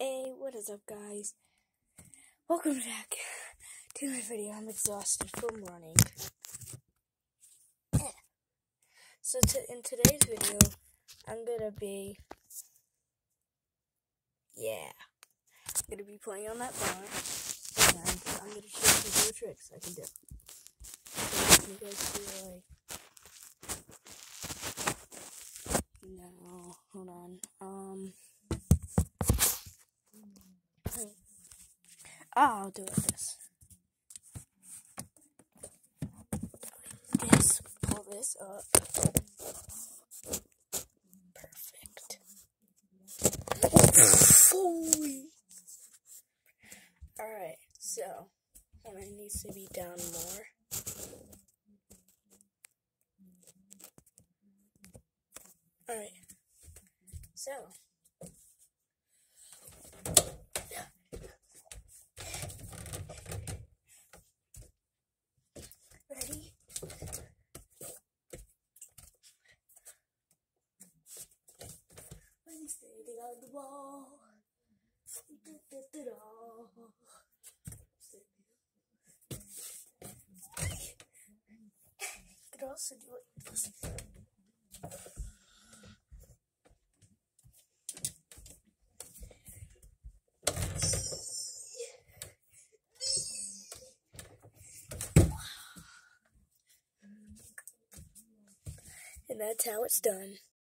Hey, what is up, guys? Welcome back to my video. I'm exhausted from running. So in today's video, I'm gonna be playing on that bar, and I'm gonna show you the tricks I can do. So you guys feel like, no, hold on. I'll do it this. Just pull this up. Perfect. Alright, so it needs to be down more. Alright, so ready? When standing on the wall, you could also do it this. And that's how it's done.